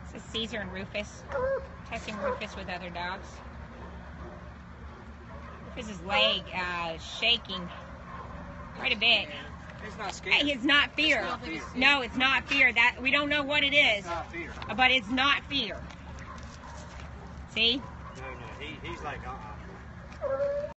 This is Ceasar and Rufus. Testing Rufus with other dogs. Rufus's leg shaking quite a bit. He's not scared. It's not fear. It's not fear. No, it's not fear. That we don't know what it is. It's not fear. But it's not fear. See? No, he's like,